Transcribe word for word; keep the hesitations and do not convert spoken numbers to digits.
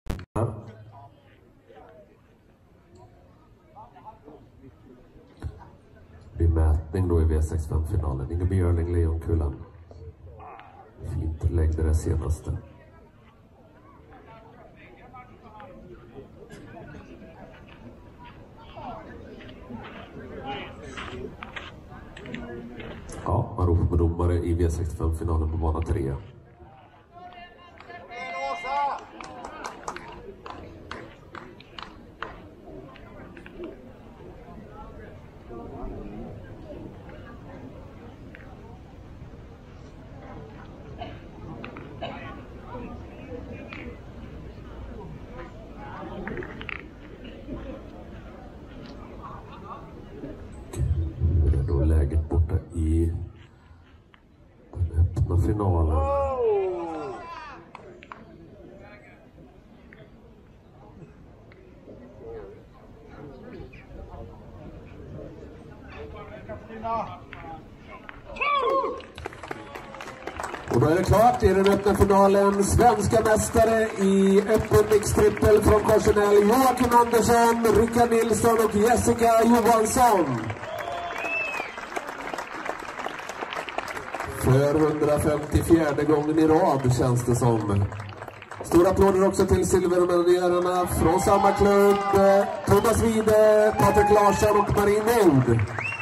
Det är mätning då i V sextiofem-finalen. Inga Björling, Lejonkulan. Fint lägg det senaste. Ja, man ropar med domare i V sextiofem-finalen på bana tre. Läget borta i den öppna finalen. Och då är det klart, i den öppna finalen svenska mästare i öppen mixtrippel från Korsenell, Joakim Andersson, Rickard Nilsson och Jessica Johansson. För hundrafemtiofjärde gången i rad känns det som. Stora applåder också till silvermedaljörerna från samma klubb. Thomas Wide, Patrik Larsson och Marie Nord.